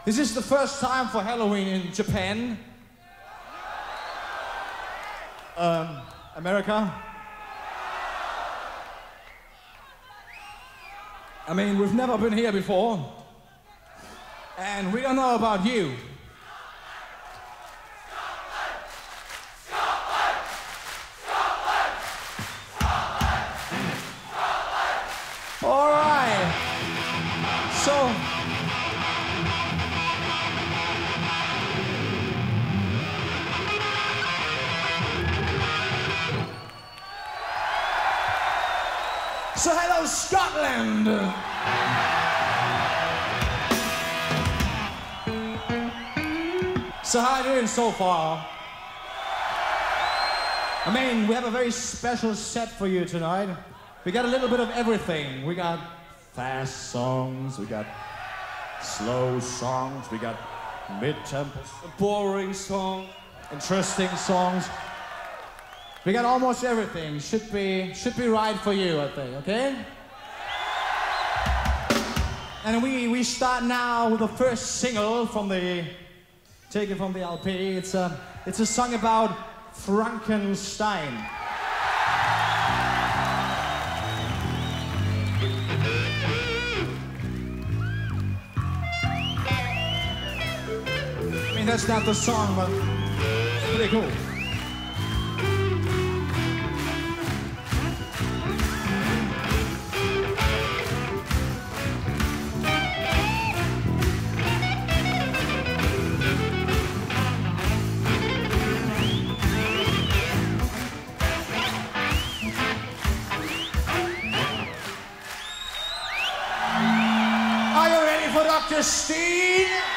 This is the first time for Halloween in Japan. America. I mean, we've never been here before. And we don't know about you. All right. So hello, Scotland. So how are you doing so far? I mean, we have a very special set for you tonight. We got a little bit of everything. We got fast songs, we got slow songs, we got mid-tempo, boring songs, interesting songs. We got almost everything. Should be right for you, I think, okay? And we start now with the first single taken from the LP. It's a song about Frankenstein. I mean, that's not the song, but it's pretty cool. Are you ready for Dr. Steen?